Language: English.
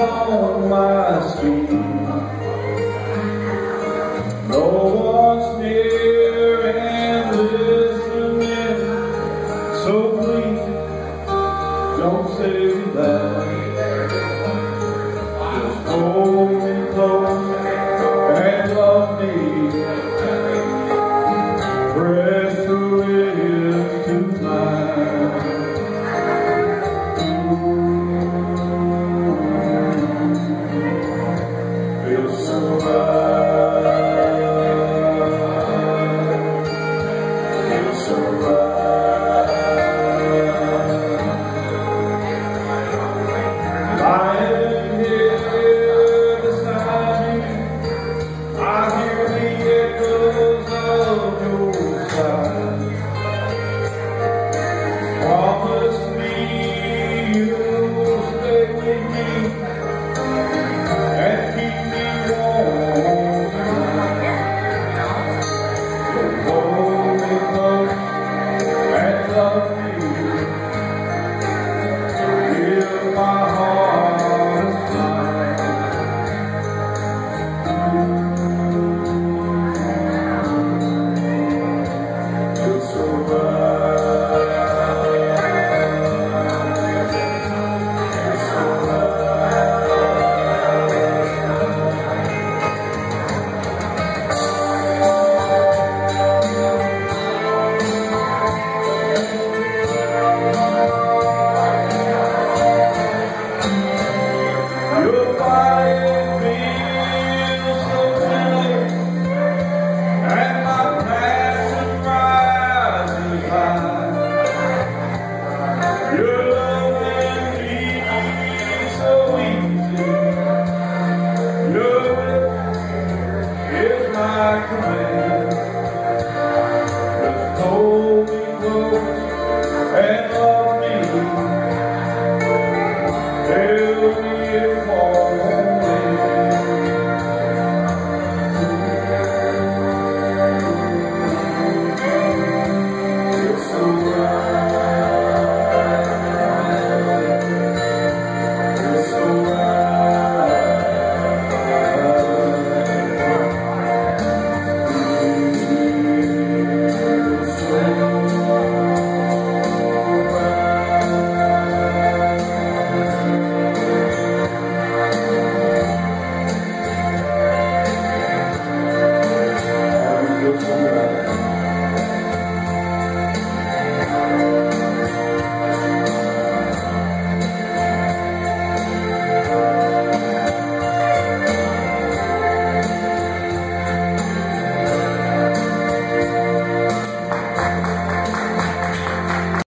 on my street. No one's near and listening, so please don't say that. Just hold me close and love me. Press your lips to mine. Feels so right. Feels so right. Lying here beside you, I hear the echoes of your sigh. Promise me you'll stay with me and keep me warm tonight. So hold me close and love me. Give my heart a smile. Feels so right. Feels so right. You're fine.